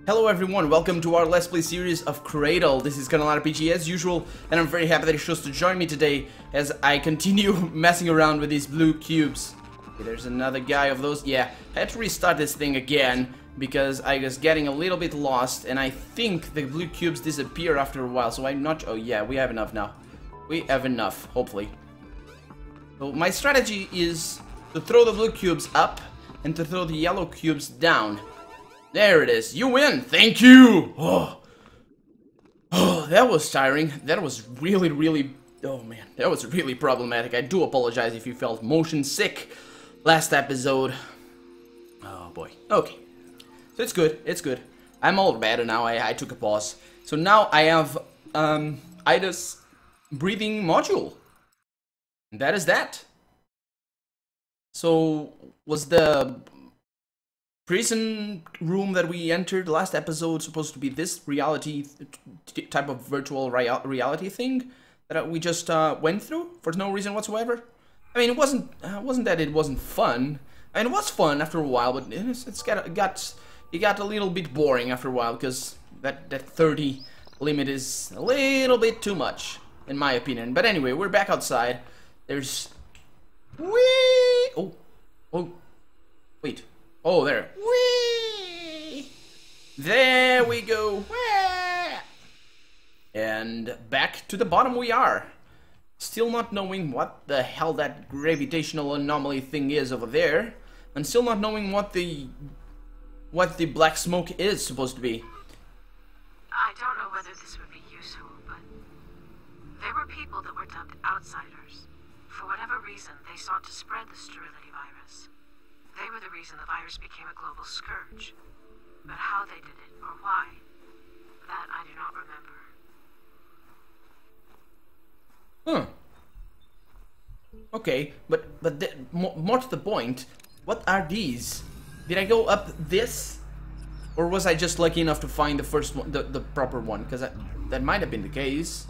Hello everyone, welcome to our Let's Play series of Cradle. This is Cradle RPG as usual, and I'm very happy that you chose to join me today as I continue messing around with these blue cubes. Okay, there's another guy of those. Yeah, I had to restart this thing again because I was getting a little bit lost, and I think the blue cubes disappear after a while, so I'm not... Oh yeah, we have enough now. We have enough, hopefully. So my strategy is to throw the blue cubes up and to throw the yellow cubes down. There it is. You win. Thank you. Oh, that was tiring. That was really... Oh man, that was really problematic. I do apologize if you felt motion sick last episode. Oh boy. Okay. So it's good. It's good. I'm all better now. I took a pause. So now I have Ida's breathing module. And that is that. So was the prison room that we entered last episode supposed to be this reality type of virtual reality thing that we just went through for no reason whatsoever? I mean, it wasn't that it wasn't fun. I mean, it was fun after a while, but it got a little bit boring after a while because that 30 limit is a little bit too much in my opinion. But anyway, we're back outside. There's oh wait. Oh, there. Whee! There we go. Whee! And back to the bottom we are. Still not knowing what the hell that gravitational anomaly thing is over there. And still not knowing what the black smoke is supposed to be. I don't know whether this would be useful, but there were people that were dubbed outsiders. For whatever reason, they sought to spread the sterility virus. They were the reason the virus became a global scourge. But how they did it, or why, that I do not remember. Huh. Okay, but more to the point, what are these? Did I go up this? Or was I just lucky enough to find the first one, the proper one? Because that might have been the case.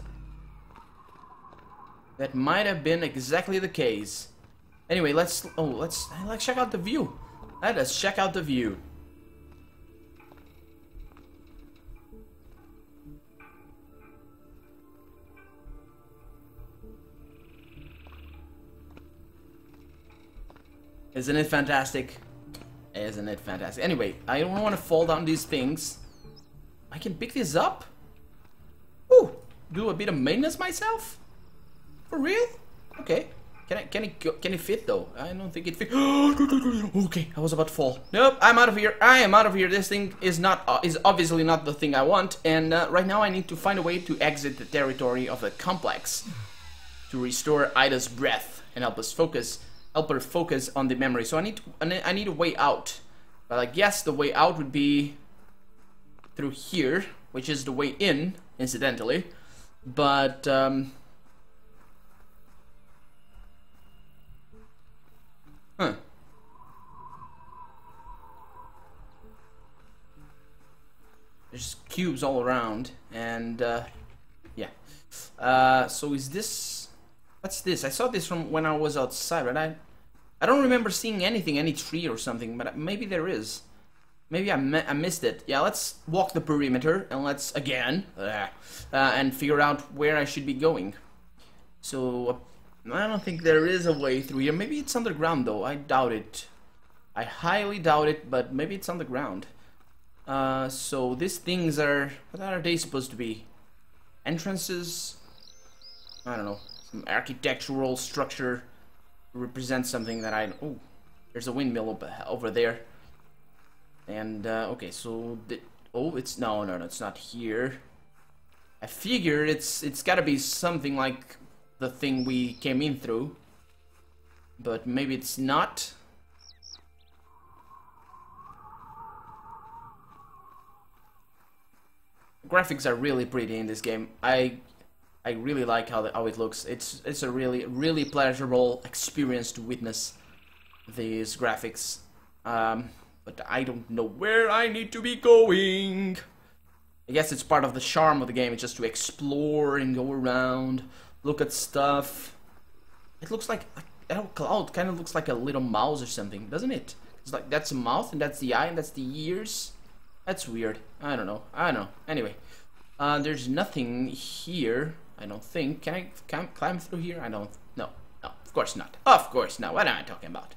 That might have been exactly the case. Anyway, let's check out the view. Let us check out the view. Isn't it fantastic? Isn't it fantastic? Anyway, I don't want to fall down these things. I can pick this up? Ooh, do a bit of maintenance myself? For real? Okay. Can it fit though? I don't think it fit. Okay, I was about to fall. Nope, I'm out of here. I am out of here. This thing is obviously not the thing I want, and right now I need to find a way to exit the territory of the complex to restore Ida's breath and help her focus on the memory. So I need a way out. But I guess the way out would be through here, which is the way in, incidentally. But huh. There's cubes all around, and yeah. So is this? What's this? I saw this from when I was outside, but I don't remember seeing anything, any tree or something. But maybe there is. Maybe I missed it. Yeah, let's walk the perimeter and let's again and figure out where I should be going. So. I don't think there is a way through here. Maybe it's underground though. I doubt it. I highly doubt it, but maybe it's underground. So these things are... What are they supposed to be? Entrances? I don't know. Some architectural structure represents something that I... Oh, there's a windmill over there. And, okay, so... Oh, it's... No, it's not here. I figure it's gotta be something like the thing we came in through, but maybe it's not. Graphics are really pretty in this game. I really like how it looks. It's a really pleasurable experience to witness these graphics. But I don't know where I need to be going. I guess it's part of the charm of the game. It's just to explore and go around. Look at stuff. It looks like that cloud kind of looks like a little mouse or something, doesn't it? It's like that's a mouth and that's the eye and that's the ears. That's weird. I don't know. Anyway, there's nothing here. I don't think. Can I climb through here? I don't. No. No. Of course not. Of course not. What am I talking about?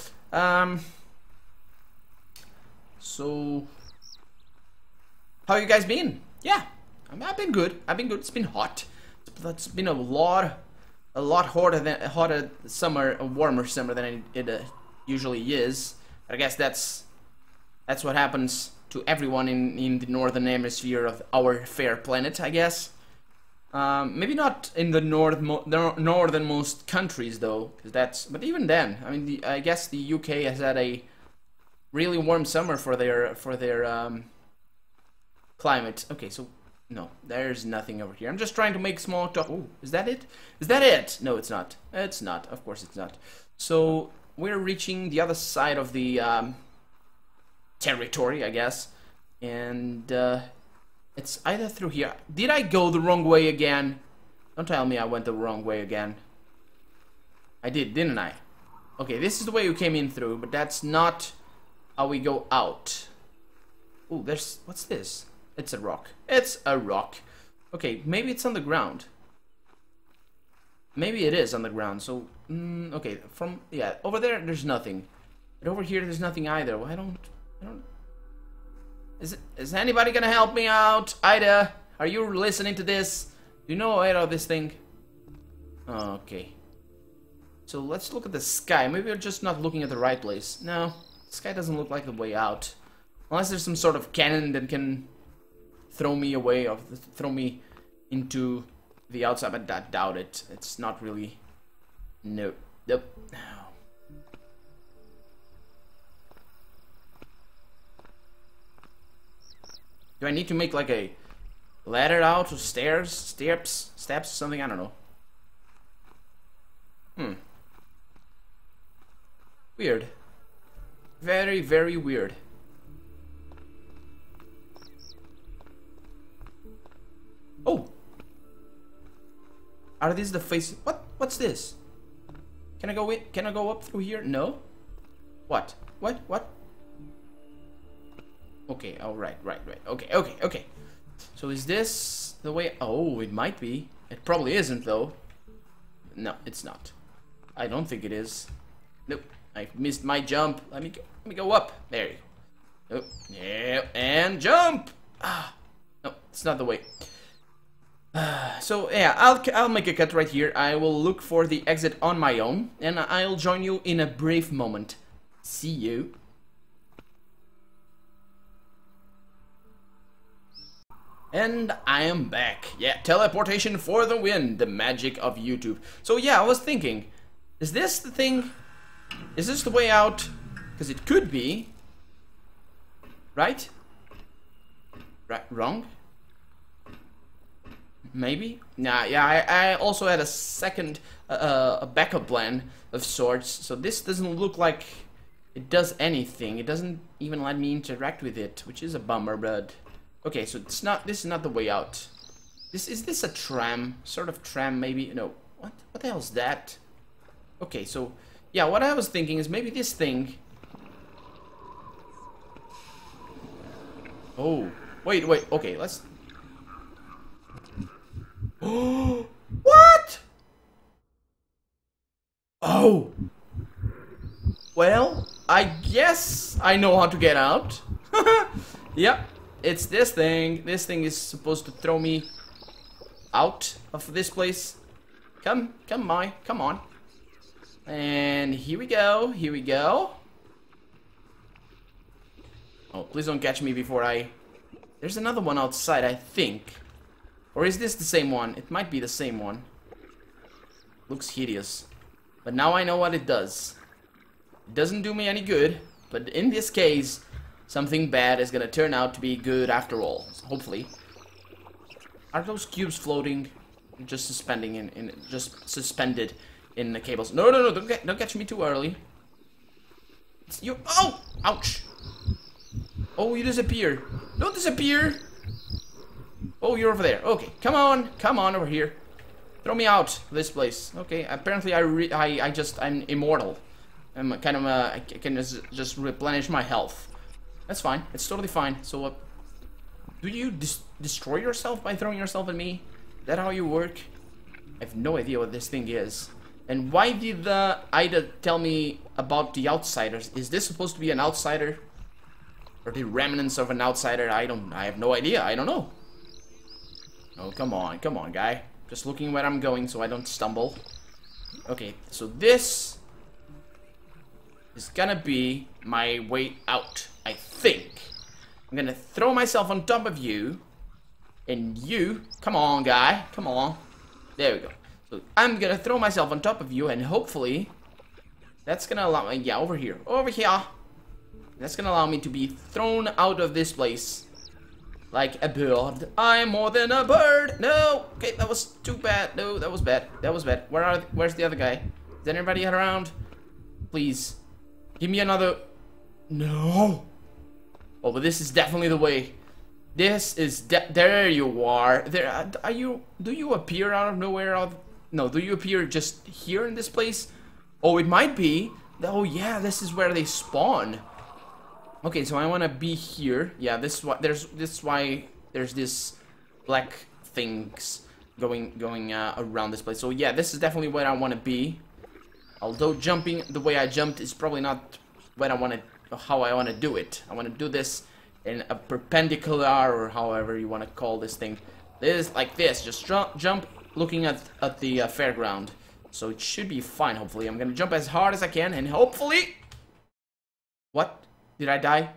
So, how you guys been? Yeah, I've been good. It's been hot. It's been a lot hotter summer, a warmer summer than it usually is. But I guess that's what happens to everyone in the northern hemisphere of our fair planet, I guess. Maybe not in the northernmost countries though, but even then, I mean, I guess the UK has had a really warm summer for their climate. Okay, so no, there's nothing over here. I'm just trying to make small talk. Oh, is that it? Is that it? No, it's not. It's not. Of course, it's not. So we're reaching the other side of the territory, I guess, and it's either through here. Did I go the wrong way again? Don't tell me I went the wrong way again. I did, didn't I? Okay, this is the way we came in through, but that's not how we go out. Oh, what's this? It's a rock. It's a rock. Okay, maybe it's on the ground. Maybe it is on the ground. So, okay, over there's nothing. But over here, there's nothing either. Well, I don't. Is anybody gonna help me out? Ida, are you listening to this? Do you know Ida this thing? Okay. So let's look at the sky. Maybe we're just not looking at the right place. No, the sky doesn't look like the way out. Unless there's some sort of cannon that can throw me away or throw me into the outside, but I doubt it. It's not really. Nope. Nope. Do I need to make like a ladder out or steps, something? I don't know. Weird. Very, very weird. Oh! Are these the faces? What's this? Can I go in? Can I go up through here? No? What? What? Okay, oh, right. Okay. So is this the way? Oh, it might be. It probably isn't, though. No, it's not. I don't think it is. Nope, I missed my jump. Let me go up. There you go. Oh, yeah, and jump! Ah, no, it's not the way. So, yeah, I'll make a cut right here. I will look for the exit on my own, and I'll join you in a brief moment. See you. And I am back. Yeah, teleportation for the win. The magic of YouTube. So yeah, I was thinking, is this the thing? Is this the way out? Because it could be. Right? Right? Wrong? Maybe? Nah, yeah, I also had a second, a backup plan of sorts. So this doesn't look like it does anything. It doesn't even let me interact with it, which is a bummer, but... Okay, so this is not the way out. Is this a tram? Sort of tram, maybe? No. What the hell is that? Okay, so yeah, what I was thinking is maybe this thing. Oh, wait. Okay, let's. Oh, what? Oh. Well, I guess I know how to get out. Yep. It's this thing. This thing is supposed to throw me out of this place. Come on. And here we go. Oh, please don't catch me before I... There's another one outside, I think. Or is this the same one? It might be the same one. Looks hideous. But now I know what it does. It doesn't do me any good, but in this case... something bad is gonna turn out to be good after all. Hopefully. Are those cubes floating? Just suspended in the cables. No, don't catch me too early. It's you. Oh! Ouch! Oh, you disappear. Don't disappear! Oh, you're over there. Okay, come on over here. Throw me out of this place. Okay, apparently I'm immortal. I'm kind of I can just replenish my health. That's fine. It's totally fine. So Do you destroy yourself by throwing yourself at me? Is that how you work? I have no idea what this thing is. And why did Ida tell me about the outsiders? Is this supposed to be an outsider? Or the remnants of an outsider? I have no idea. I don't know. Oh, come on, guy. Just looking where I'm going so I don't stumble. Okay, so this is gonna be my way out, I think. I'm gonna throw myself on top of you. And you, come on, guy, come on. There we go. So I'm gonna throw myself on top of you, and hopefully that's gonna allow me, yeah, over here. That's gonna allow me to be thrown out of this place like a bird. I'm more than a bird. No, okay, that was too bad. No, that was bad. That was bad. Where's the other guy? Is anybody around? Please, give me another. No. Oh, but this is definitely the way. This is there you are. There are you. Do you appear out of nowhere? No, do you appear just here in this place? Oh, it might be. Oh yeah, this is where they spawn. Okay, so I want to be here. Yeah, this is what this is why there's this black things going around this place. So yeah, this is definitely where I want to be. Although jumping the way I jumped is probably not what I want to, how I want to do it. I want to do this in a perpendicular, or however you want to call this thing. This is like this, just jump looking at the fairground. So it should be fine, hopefully. I'm gonna jump as hard as I can, and hopefully... What? Did I die?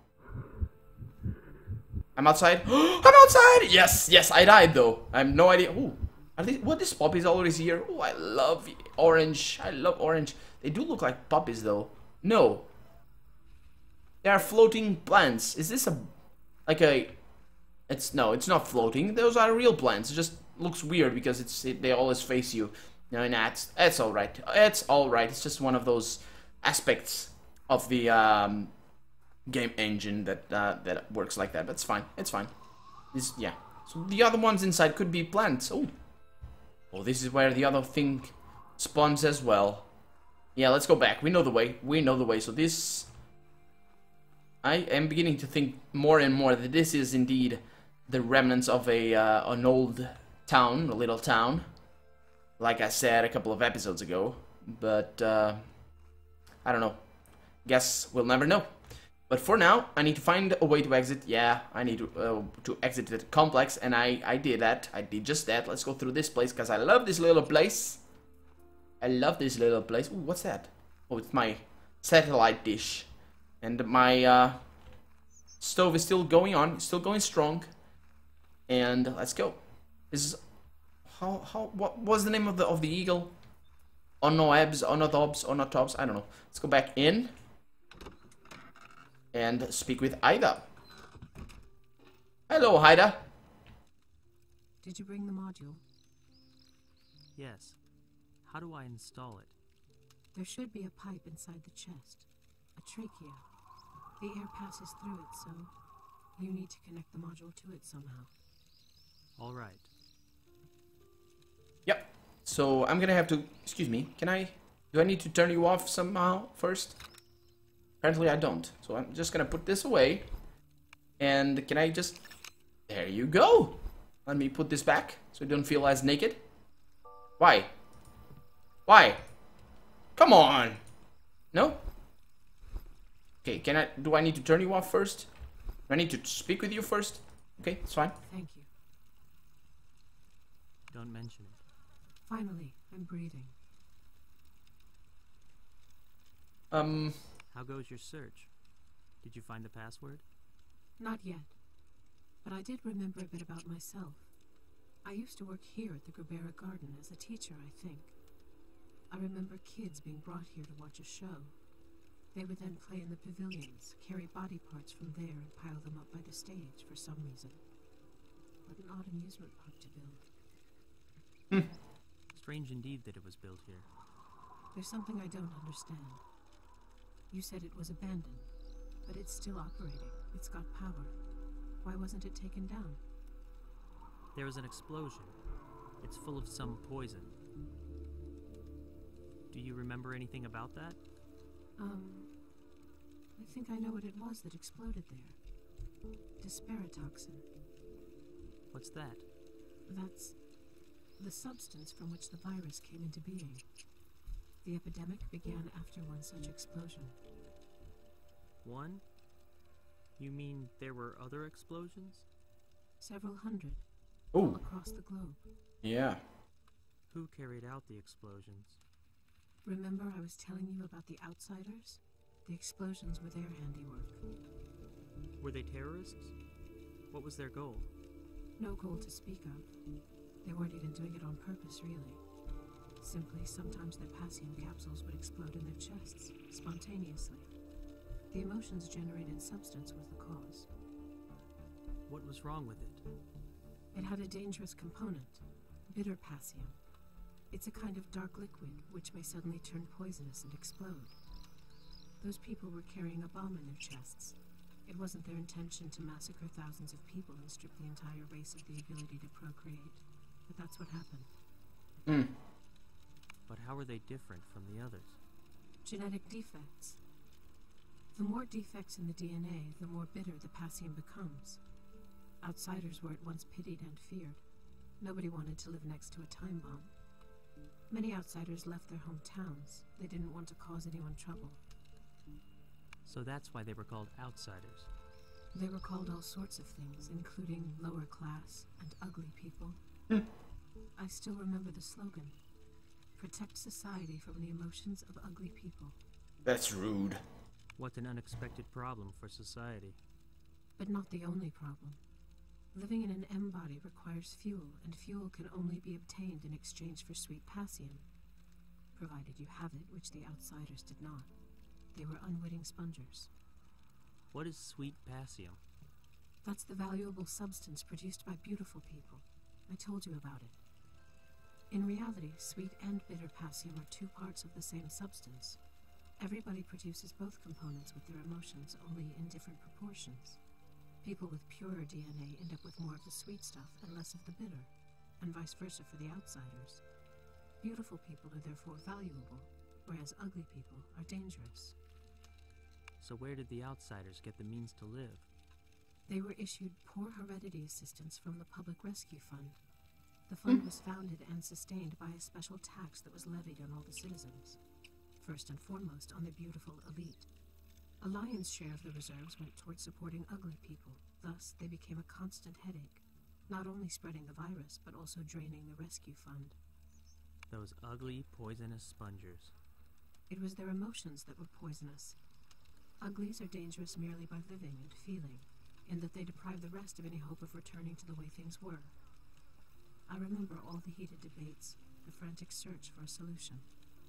I'm outside. I'm outside! Yes, yes, I died though. I have no idea. Ooh, are these, what, this puppy's always here? Oh, I love orange. I love orange. They do look like puppies though. No. They are floating plants. Is this like a... No, it's not floating. Those are real plants. It just looks weird because they always face you. No, it's all right. It's all right. It's just one of those aspects of the game engine that works like that. But it's fine. It's fine. Yeah. So the other ones inside could be plants. Oh, this is where the other thing spawns as well. Yeah, let's go back. We know the way. We know the way. So this, I am beginning to think more and more that this is indeed the remnants of an old town, a little town. Like I said a couple of episodes ago, but I don't know. Guess we'll never know. But for now, I need to find a way to exit. Yeah, I need to exit the complex, and I did that. I did just that. Let's go through this place, because I love this little place. I love this little place. Ooh, what's that? Oh, it's my satellite dish. And my stove is still going on. It's still going strong. And let's go. This is... what was the name of the eagle? Onoebs, Onotobs, Onotobs, I don't know. Let's go back in and speak with Ida. Hello, Ida. Did you bring the module? Yes. How do I install it? There should be a pipe inside the chest. A trachea. The air passes through it, so you need to connect the module to it somehow. All right. Yep. So I'm gonna have to... Excuse me. Do I need to turn you off somehow first? Apparently I don't. So I'm just gonna put this away. And can I just... There you go. Let me put this back so I don't feel as naked. Why? Why? Come on. No? Okay, do I need to turn you off first? Do I need to speak with you first? Okay, it's fine. Thank you. Don't mention it. Finally, I'm breathing. How goes your search? Did you find the password? Not yet. But I did remember a bit about myself. I used to work here at the Grabera Garden as a teacher, I think. I remember kids being brought here to watch a show. They would then play in the pavilions, carry body parts from there and pile them up by the stage for some reason. What an odd amusement park to build. Strange indeed that it was built here. There's something I don't understand. You said it was abandoned, but it's still operating. It's got power. Why wasn't it taken down? There was an explosion. It's full of some poison. Do you remember anything about that? I think I know what it was that exploded there. Disparatoxin. What's that? That's the substance from which the virus came into being. The epidemic began after one such explosion. One? You mean there were other explosions? Several hundred, all Oh, across the globe. yeah. Who carried out the explosions? Remember I was telling you about the outsiders? The explosions were their handiwork. Were they terrorists? What was their goal? No goal to speak of. They weren't even doing it on purpose, really. Simply, sometimes their Passium capsules would explode in their chests, spontaneously. The emotions generated substance was the cause. What was wrong with it? It had a dangerous component, bitter Passium. It's a kind of dark liquid which may suddenly turn poisonous and explode. Those people were carrying a bomb in their chests. It wasn't their intention to massacre thousands of people and strip the entire race of the ability to procreate. But that's what happened. Mm. But how are they different from the others? Genetic defects. The more defects in the DNA, the more bitter the Passium becomes. Outsiders were at once pitied and feared. Nobody wanted to live next to a time bomb. Many outsiders left their hometowns. They didn't want to cause anyone trouble. So that's why they were called outsiders. They were called all sorts of things, including lower class and ugly people. I still remember the slogan. Protect society from the emotions of ugly people. That's rude. What an unexpected problem for society. But not the only problem. Living in an M-body requires fuel, and fuel can only be obtained in exchange for sweet Passium. Provided you have it, which the outsiders did not. They were unwitting spongers. What is sweet Passium? That's the valuable substance produced by beautiful people. I told you about it. In reality, sweet and bitter Passium are two parts of the same substance. Everybody produces both components with their emotions, only in different proportions. People with purer DNA end up with more of the sweet stuff and less of the bitter, and vice versa for the outsiders. Beautiful people are therefore valuable, whereas ugly people are dangerous. So where did the outsiders get the means to live? They were issued poor heredity assistance from the Public Rescue Fund. The fund was founded and sustained by a special tax that was levied on all the citizens. First and foremost on the beautiful elite. A lion's share of the reserves went towards supporting ugly people. Thus, they became a constant headache, not only spreading the virus, but also draining the rescue fund. Those ugly, poisonous spongers. It was their emotions that were poisonous. Uglies are dangerous merely by living and feeling, in that they deprive the rest of any hope of returning to the way things were. I remember all the heated debates, the frantic search for a solution.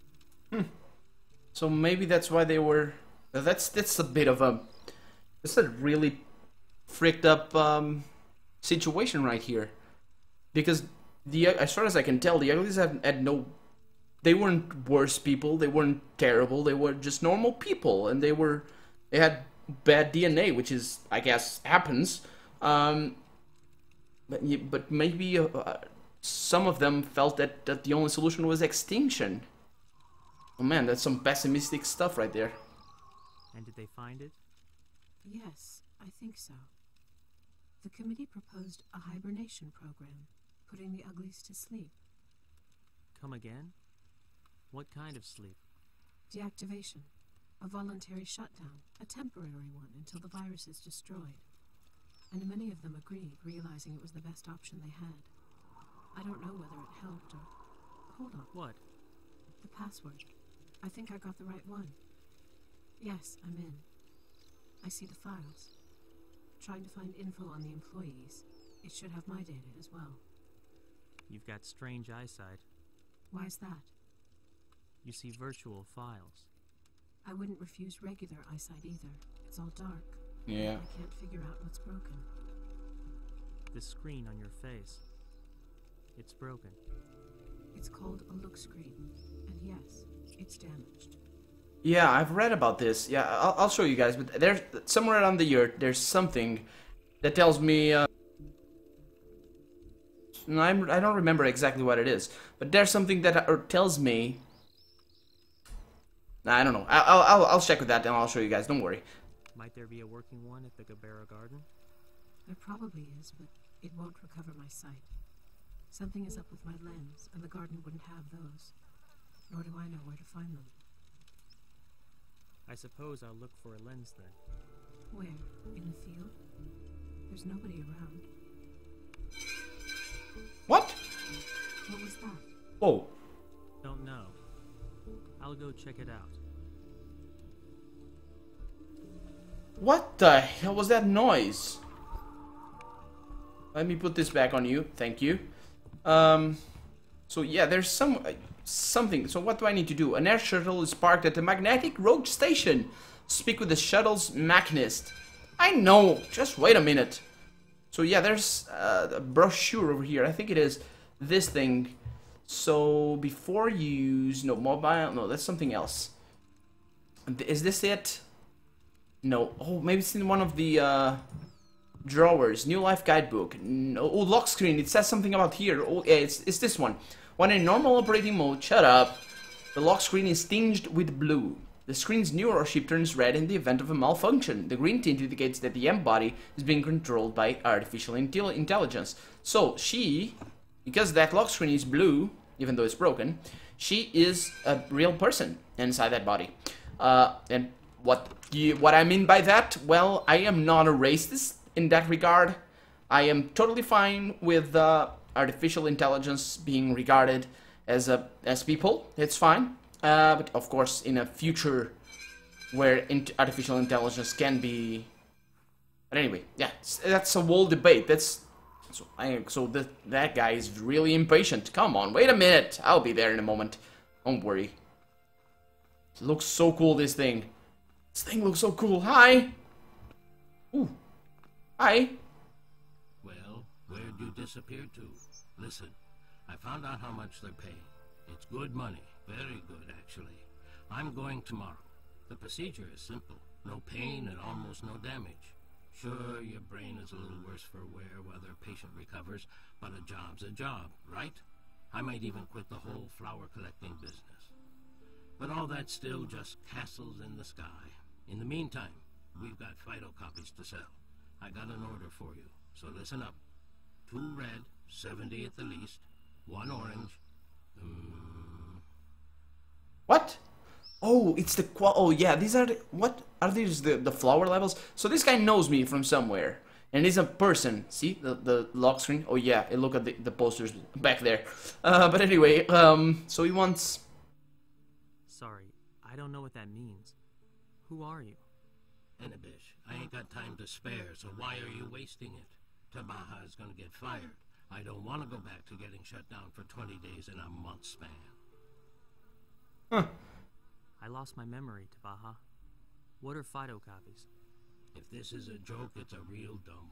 So maybe that's why they were. That's a bit of a. It's a really freaked up situation right here, because as far as I can tell, the uglies had no. They weren't worse people. They weren't terrible. They were just normal people, and they had bad DNA, which is, I guess, happens. But maybe some of them felt that the only solution was extinction. Oh man, that's some pessimistic stuff right there. And did they find it? Yes, I think so. The committee proposed a hibernation program, putting the uglies to sleep. Come again? What kind of sleep? Deactivation. A voluntary shutdown, a temporary one until the virus is destroyed. And many of them agreed, realizing it was the best option they had. I don't know whether it helped or... Hold on. What? The password. I think I got the right one. Yes, I'm in. I see the files. Trying to find info on the employees. It should have my data as well. You've got strange eyesight. Why is that? You see virtual files. I wouldn't refuse regular eyesight either. It's all dark. Yeah. I can't figure out what's broken. The screen on your face. It's broken. It's called a look screen. And yes, it's damaged. Yeah, I've read about this. Yeah, I'll show you guys. But there's somewhere around the yurt, there's something that tells me. I don't remember exactly what it is, but there's something that tells me. I don't know. I'll check with that and I'll show you guys. Don't worry. Might there be a working one at the Gabera Garden? There probably is, but it won't recover my sight. Something is up with my lens, and the garden wouldn't have those. Nor do I know where to find them. I suppose I'll look for a lens then. Where? In the field? There's nobody around. What? What was that? Oh. Don't know. I'll go check it out. What the hell was that noise? Let me put this back on you. Thank you. So yeah, there's something. So what do I need to do? An air shuttle is parked at the magnetic road station. Speak with the shuttle's machinist. I know. Just wait a minute. So yeah, there's a brochure over here. I think it is this thing. So before use mobile. No, that's something else. Is this it? No. Oh, maybe it's in one of the drawers. New Life Guidebook. No. Oh, lock screen. It says something about here. Oh, yeah, it's this one. When in normal operating mode, shut up. The lock screen is tinged with blue. The screen's neurochip turns red in the event of a malfunction. The green tint indicates that the M-body is being controlled by artificial intelligence. So she, because that lock screen is blue, even though it's broken, she is a real person inside that body. And what I mean by that? Well, I am not a racist in that regard. I am totally fine with artificial intelligence being regarded as people. It's fine. But of course, in a future where artificial intelligence can be. But anyway, yeah, that's a whole debate. That guy is really impatient. Come on, wait a minute. I'll be there in a moment. Don't worry. It looks so cool, this thing. This thing looks so cool. Hi. Ooh. Hi. Well, where'd you disappear to? Listen, I found out how much they're paying. It's good money. Very good, actually. I'm going tomorrow. The procedure is simple. No pain and almost no damage. Sure, your brain is a little worse for wear while the patient recovers, but a job's a job, right? I might even quit the whole flower collecting business. But all that's still just castles in the sky. In the meantime, we've got phytocopies to sell. I got an order for you, so listen up. 2 red, 70 at the least, 1 orange. What? Oh, it's the oh yeah, these are what are these the flower levels? So this guy knows me from somewhere, and he's a person. See the lock screen? Oh yeah, look at the posters back there. But anyway, so he wants. Sorry, I don't know what that means. Who are you? Enibish, I ain't got time to spare, so why are you wasting it? Tabaha is gonna get fired. I don't want to go back to getting shut down for 20 days in a month span. Huh. I lost my memory, Tabaha. What are phytocopies? If this is a joke, it's a real dumb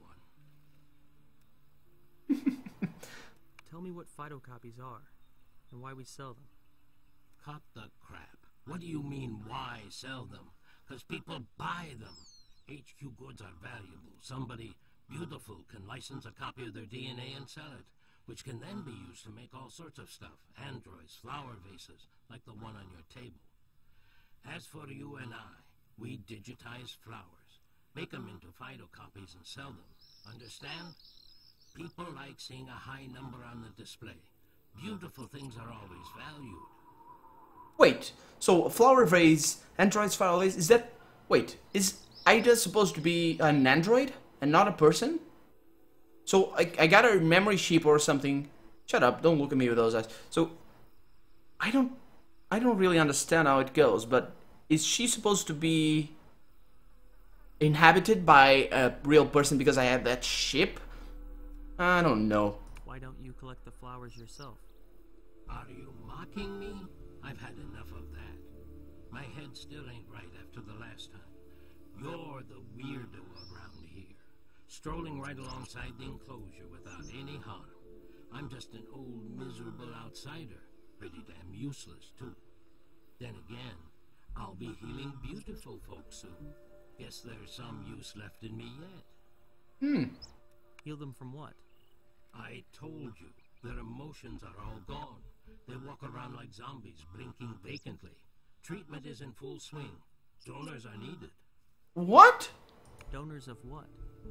one. Tell me what phytocopies are, and why we sell them. Cut the crap. What do you mean, why sell them? Because people buy them. HQ goods are valuable. Somebody beautiful can license a copy of their DNA and sell it, which can then be used to make all sorts of stuff. Androids, flower vases, like the one on your table. As for you and I, we digitize flowers, make them into phytocopies and sell them. Understand? People like seeing a high number on the display. Beautiful things are always valued. Wait, so a flower vase, android's flower vase, is that... Wait, is Ida supposed to be an android and not a person? So I got a memory chip or something. Shut up, don't look at me with those eyes. So, I don't really understand how it goes, but is she supposed to be inhabited by a real person because I have that chip? I don't know. Why don't you collect the flowers yourself? Are you mocking me? I've had enough of that. My head still ain't right after the last time. You're the weirdo around here, strolling right alongside the enclosure without any harm. I'm just an old miserable outsider, pretty damn useless too. Then again, I'll be healing beautiful folks soon. Guess there's some use left in me yet. Heal them from what? I told you, their emotions are all gone. They walk around like zombies, blinking vacantly. Treatment is in full swing. Donors are needed. What? Donors of what?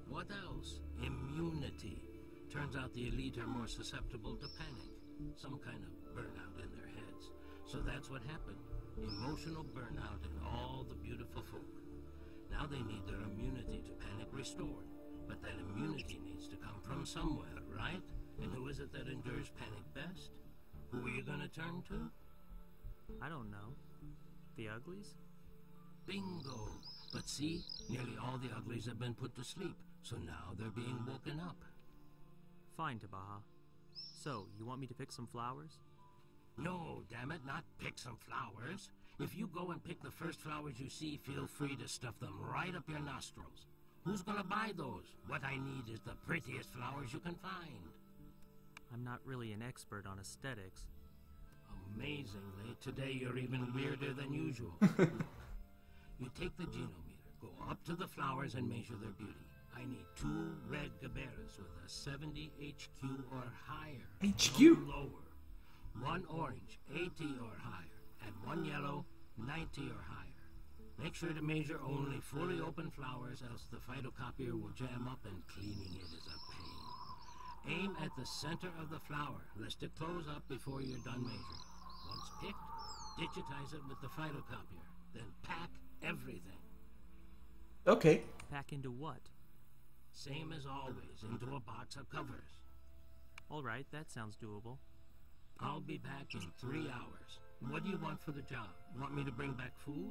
What else? Immunity. Turns out the elite are more susceptible to panic. Some kind of burnout in their heads. So that's what happened. Emotional burnout in all the beautiful folk. Now they need their immunity to panic restored. But that immunity needs to come from somewhere, right? And who is it that endures panic best? Who are you gonna turn to? I don't know. The uglies? Bingo! But see, nearly all the uglies have been put to sleep, so now they're being woken up. Fine, Tabaha. So, you want me to pick some flowers? No, damn it, not pick some flowers. If you go and pick the first flowers you see, feel free to stuff them right up your nostrils. Who's gonna buy those? What I need is the prettiest flowers you can find. I'm not really an expert on aesthetics. Amazingly, today you're even weirder than usual. You take the genometer, go up to the flowers and measure their beauty. I need 2 red gaberas with a 70 HQ or higher. HQ? No lower. 1 orange, 80 or higher. And 1 yellow, 90 or higher. Make sure to measure only fully open flowers, else the phytocopier will jam up and cleaning it is a pain. Aim at the center of the flower, lest it close up before you're done measuring. Once picked, digitize it with the phytocopier. Then pack everything. Okay. Pack into what? Same as always, into a box of covers. Alright, that sounds doable. I'll be back in 3 hours. What do you want for the job? Want me to bring back food?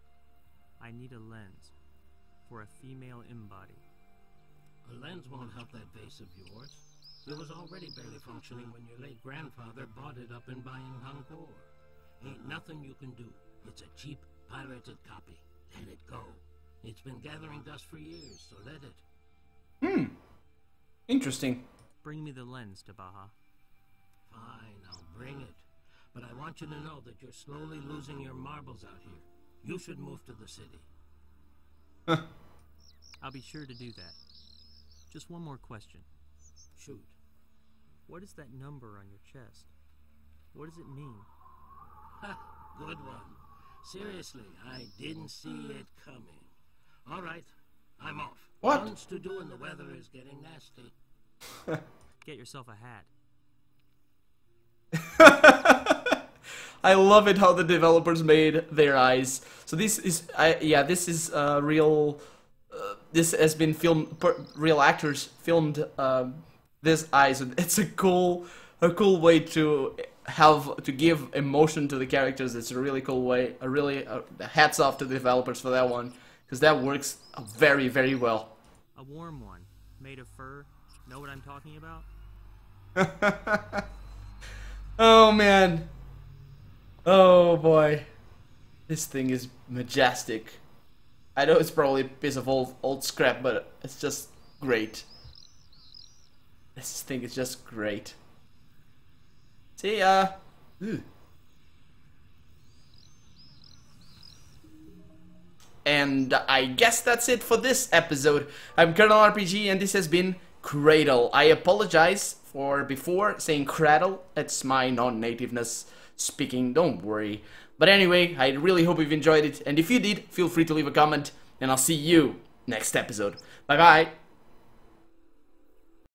I need a lens. For a female embody. A lens won't help that vase of yours. It was already barely functioning when your late grandfather bought it up in buying Angkor. Ain't nothing you can do. It's a cheap, pirated copy. Let it go. It's been gathering dust for years, so let it. Interesting. Bring me the lens, Tabaha. Fine, I'll bring it. But I want you to know that you're slowly losing your marbles out here. You should move to the city. I'll be sure to do that. Just one more question. Shoot. What is that number on your chest? What does it mean? Ha! Good one. Seriously, I didn't see it coming. All right, I'm off. What? Tons to do and the weather is getting nasty. Get yourself a hat. I love it how the developers made their eyes. So this is, this is real. This has been filmed. Real actors filmed this eyes. It's a cool way to give emotion to the characters. It's a really cool way. A really hats off to the developers for that one, because that works very, very well. A warm one, made of fur. Know what I'm talking about? Oh man. Oh boy. This thing is majestic. I know it's probably a piece of old scrap, but it's just great. This thing is just great. See, And I guess that's it for this episode. I'm Cradle RPG and this has been Cradle. I apologize for before saying Cradle. It's my non-nativeness speaking, don't worry. But anyway, I really hope you've enjoyed it, and if you did, feel free to leave a comment, and I'll see you next episode. Bye bye!